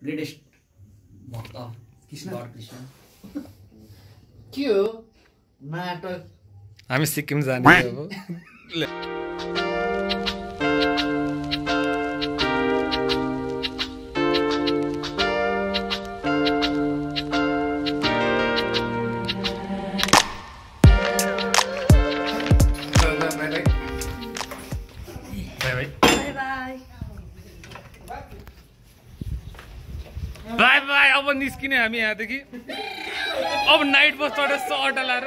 greatest भक्त कृष्ण के हो नाटक हामी सिक्किम जाने अब बाई बाई अब निस्किने हामी यहाँदेखि अब नाइट बस चढेर सर्ट लाएर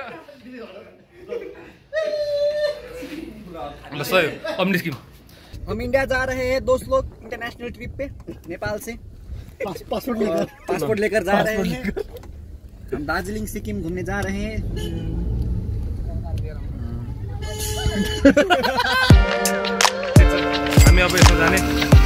ल सही अब निस्किम हम इंडिया जा रहे हैं दोस्त लोग इंटरनेशनल ट्रिप पे नेपाल से पासपोर्ट लेकर जा रहे हैं हम दार्जिलिंग सिक्किम घूमने जा रहे हैं हामी अब यसो जाने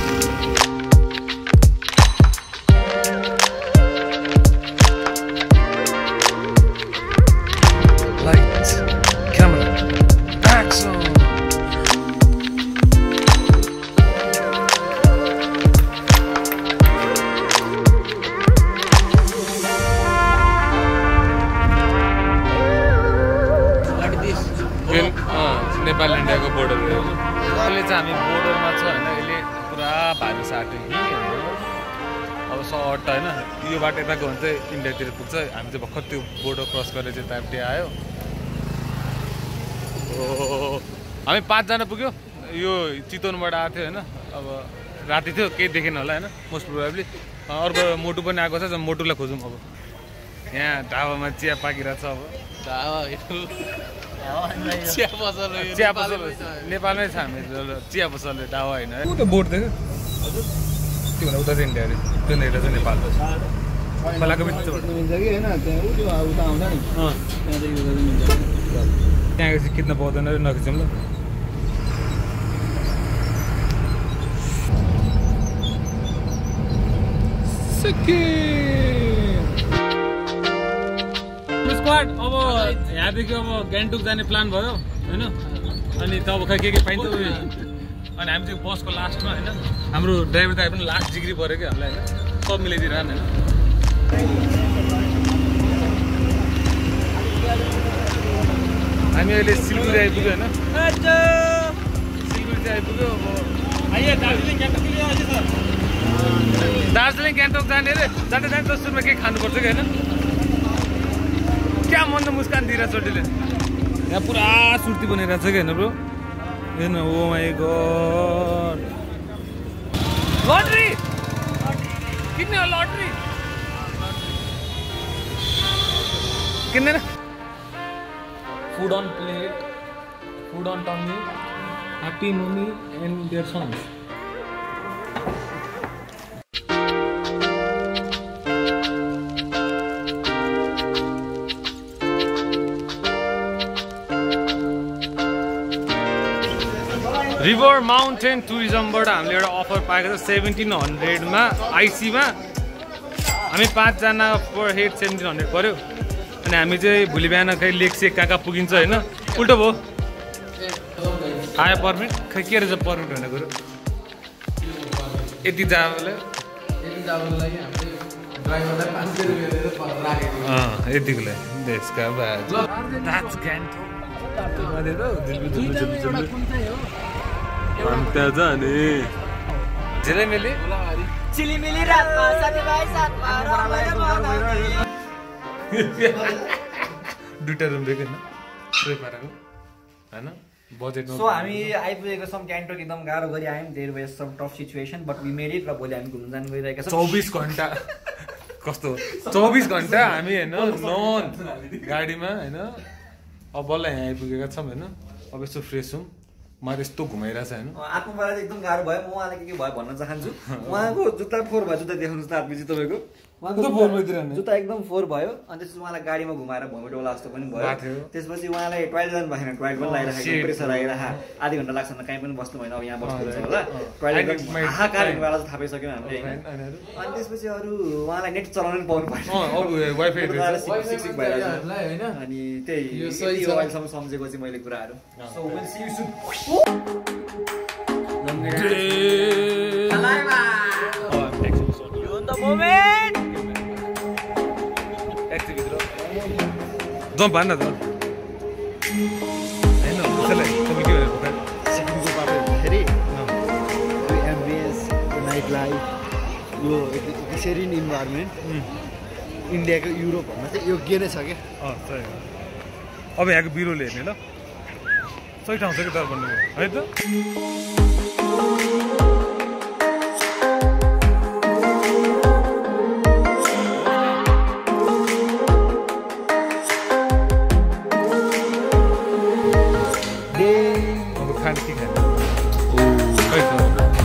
नेपाल इन्डियाको बोर्डर हो अहिले चाहिँ हामी बोर्डरमा छ होइन अहिले पुरा भारी साट्यो कि अब सर्ट होइन यो बाटो यता गयो भने चाहिँ इन्डियातिर पुग्छ हामी चाहिँ भर्खर त्यो बोर्डर क्रस गरेर चाहिँ यतापट्टि आयो हामी 5 जना पुग्यो यो चितवनबाट आएको थियो होइन अब राति थियो केही देखेन होला होइन मोस्ट प्रोबेबली अर्को मोटु पनि आएको छ मोटुलाई खोजौँ अब यहाँ ढाबामा चिया पाकिरहेको छ अब चिया पसल नेपालमै छ हामी चिया पसल ढाबा होइन त्यो बोर्ड देख्यो त्यो भने उता चाहिँ इन्डिया अरे त्यो हेर्दा चाहिँ नेपाल खोलाको त्यहाँ चाहिँ खिच्न पाउँदैन अरे नखिचौँ ल स्क्वाड अब यहाँदेखि अब गान्तोक जाने प्लान भयो होइन अनि त अब खै के पाइन्छ अनि हामी चाहिँ बसको लास्टमा होइन हाम्रो ड्राइभर दाइ पनि लास्ट डिग्री पऱ्यो कि हामीलाई होइन सब मिलाइदिएर होइन हामी अहिले सिलगढी आइपुग्यो होइन सिलगढी चाहिँ आइपुग्यो अब दार्जिलिङ गान्तोक जाने अरे जाँदा जाँदा सुरुमा केही खानुपर्छ कि होइन क्या मन त मुस्कान दिइरहेको चोटीले यहाँ पुरा सुर्ती बनिरहेको छ कि होइन ब्रो हेर्नु ओ माई गॉड लटरी किन्ने हो लटरी किन्दैन food on plate food on tummy happy mummy and their sons river mountain टुरिज्मबाट हामीले एउटा अफर पाएको छ 1700 आइसीमा हामी 5 जना पर हेड 1700 पर्यो अनि हामी चाहिँ भोलि बिहान खै लेकसेक कहाँ पुगिन्छ होइन उल्टो भयो आयो पर्मिट खै के रहेछ पर्मिट भन्ने कुरो यति जाबले यतिको लागि देशका त्यहाँ जाने झिलिमिली चिलिमिली रातमा साथीभाइ साथमा दुईटा रुम दिएको होइन बजेट सो हामी आइपुगेको छौँ गान्तोक एकदम गाह्रो गरी आयौँ there was some tough situation but we made it र भोलि हामी घुम्न जानु गइरहेका छौँ 24 घण्टा कस्तो 24 घण्टा हामी होइन नन गाडीमा होइन अब बल्ल यहाँ आइपुगेका छौँ होइन अब यस्तो फ्रेस हौँ मलाई यस्तो घुमाइरहेछ होइन आत्मबाट चाहिँ एकदम गाह्रो भयो म उहाँलाई के भयो भन्न चाहन्छु उहाँको जुत्ता फोहोर भयो जुत्ता देखाउनु त आत्मीजी तपाईँको जुत्ता एकदम फोहोर भयो अनि त्यसपछि उहाँलाई गाडीमा घुमाएर भमिटोला जस्तो पनि भयो त्यसपछि उहाँलाई टोइलेट जानु भएन टोइलेट पनि लगाइरहेको प्रेसर आइरहेको आधी घन्टा लाग्छ कहीँ पनि बस्नु भएन अब यहाँ बस्नुहुन्छ होला टोइलेट हाहाकार हिँड्नुवाला चाहिँ थाहा पाइसक्यौँ हामीले होइन अनि त्यसपछि अरू उहाँलाई नेट चलाउनु पनि पाउनु पर्छ अनि त्यही अहिलेसम्म सम्झेको चाहिँ मैले कुराहरू so will see you soon moment activity jump भन्न त हैन उसले तपाईँ के भनेको त सिक्किमको बाटो हेर्दाखेरि यो एम्बियन्स नाइट लाइफ यो सेरिन इन्भाइरोमेन्ट इन्डियाको युरोप भन्दा चाहिँ योग्य नै छ क्या सही हो अब यहाँको बिरुवाले हेर्ने ल सही ठाउँ छ कि तर भन्नु है त खाने के खाने